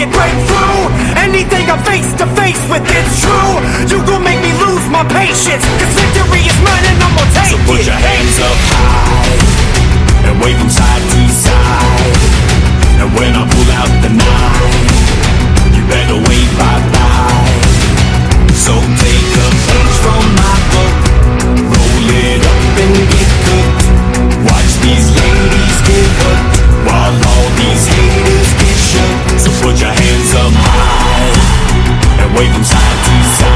it, break through anything I'm face to face with. It's true, you gon' make me lose my patience, cause victory is mine and I'm gonna take it. So put your hands up high and wave them side to side. And when I pull out the knife, you better wave bye-bye. So take a page from my book, roll it up and get cooked. Watch these ladies get hooked, while all these haters get shook. So put your hands up high and wave them side to side.